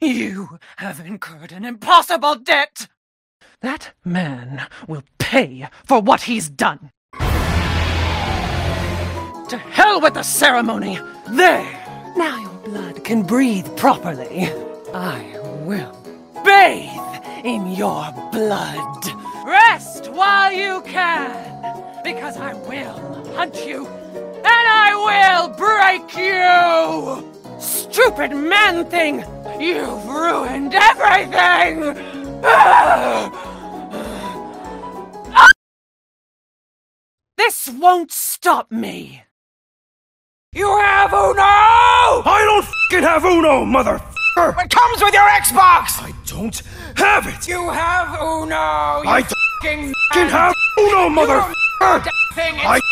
You have incurred an impossible debt! That man will pay for what he's done! To hell with the ceremony! There! Now your blood can breathe properly. I will bathe in your blood. Rest while you can, because I will hunt you, and I will break you! Stupid man-thing! You've ruined everything! This won't stop me! You have Uno! I don't f***ing have Uno, motherfucker! It comes with your Xbox! I don't have it! You have Uno! I don't f***ing have Uno, motherfucker! Thing I